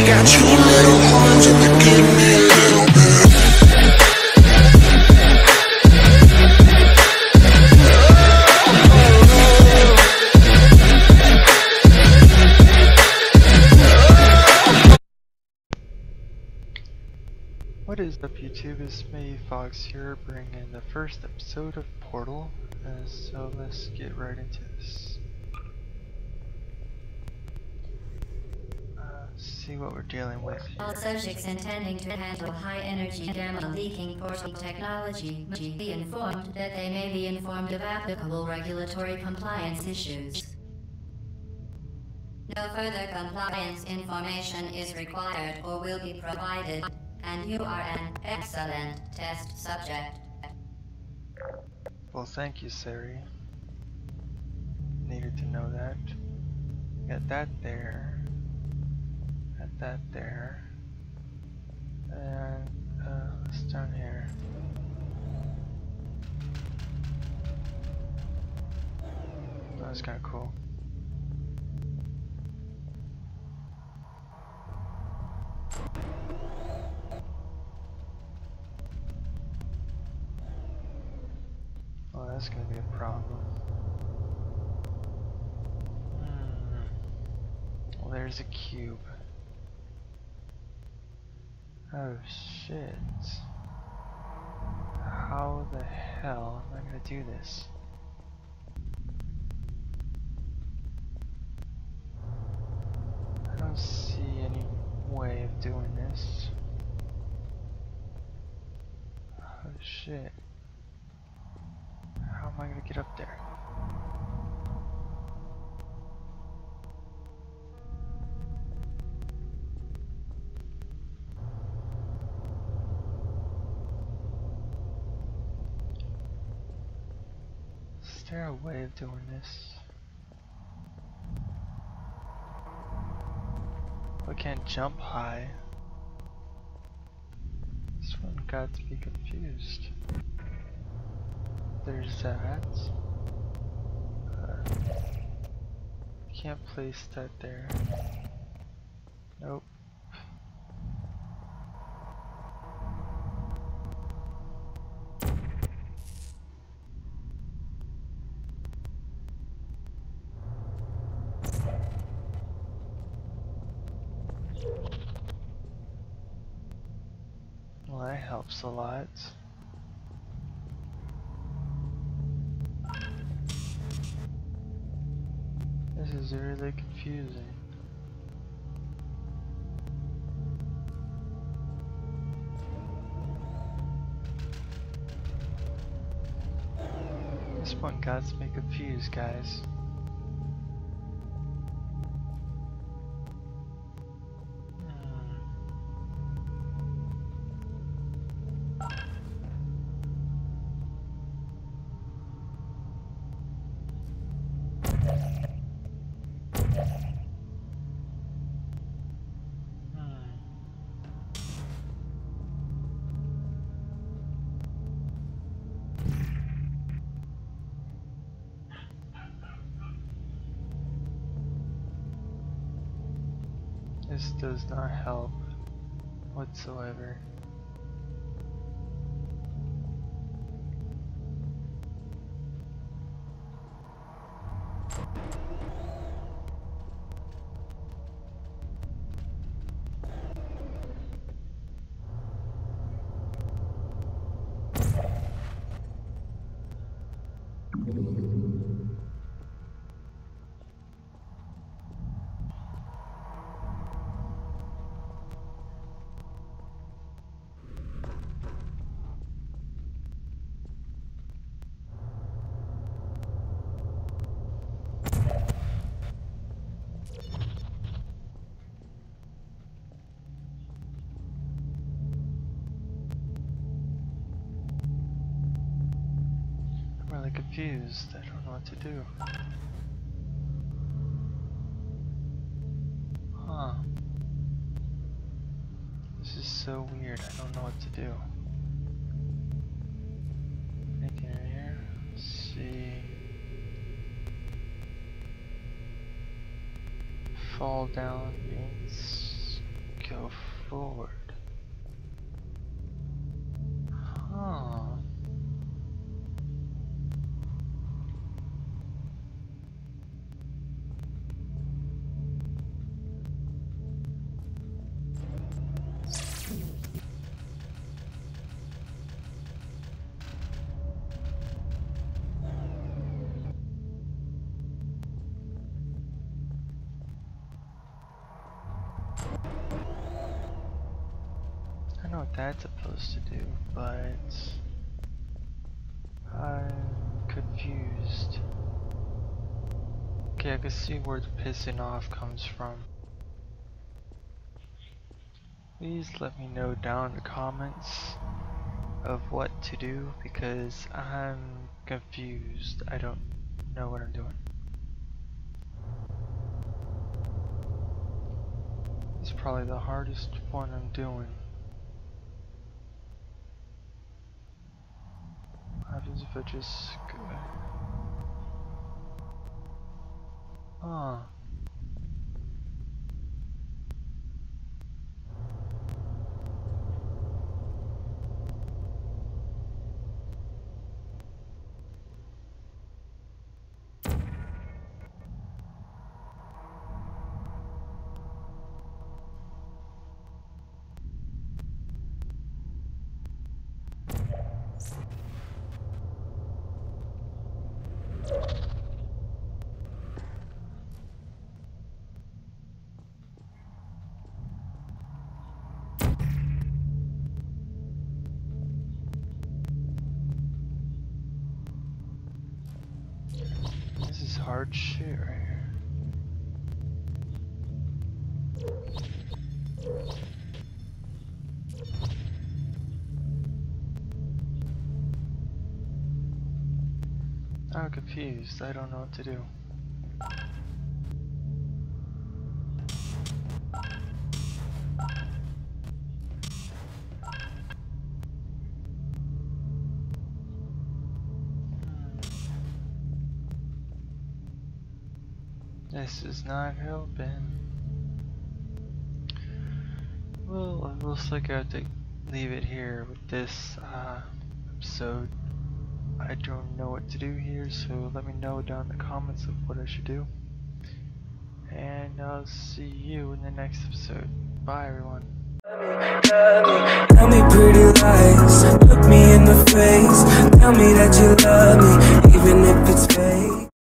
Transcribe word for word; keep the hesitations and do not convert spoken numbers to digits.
got two little horns and they give me a little bit. What is up, YouTube? It's me, Fox here, bringing the first episode of Portal. Uh, so let's get right into this. Uh, see what we're dealing with here. All subjects intending to handle high-energy gamma-leaking portal technology must be informed that they may be informed of applicable regulatory compliance issues. No further compliance information is required or will be provided, and you are an excellent test subject. Well, thank you, Sari. Needed to know that. Got that there. Got that there. And, uh, what's down here? That was kinda cool. Oh, that's gonna be a problem. Hmm. Well, there's a cube. Oh shit. How the hell am I gonna do this? I don't see any way of doing this. Oh shit. How am I gonna get up there? Is there a way of doing this? I can't jump high. This one got to be confused. There's that. Uh, can't place that there. Nope. Well, that helps a lot. This is really confusing. This one got me confused, guys. This does not help whatsoever. I'm really confused. I don't know what to do. Huh. This is so weird. I don't know what to do. Anything in here? Let's see. Fall down means forward. Huh. I know what that's supposed to do, but I'm confused. Okay, I can see where the pissing off comes from. Please let me know down in the comments of what to do because I'm confused. I don't know what I'm doing. It's probably the hardest one I'm doing. What happens if I just go? Huh. This is hard shit right here. I'm confused. I don't know what to do. This is not helping. Well, it looks like I have to leave it here with this uh, episode. I don't know what to do here, so let me know down in the comments of what I should do. And I'll see you in the next episode. Bye, everyone. Tell me pretty lies, look me in the face. Tell me that you love me, even if it's fake.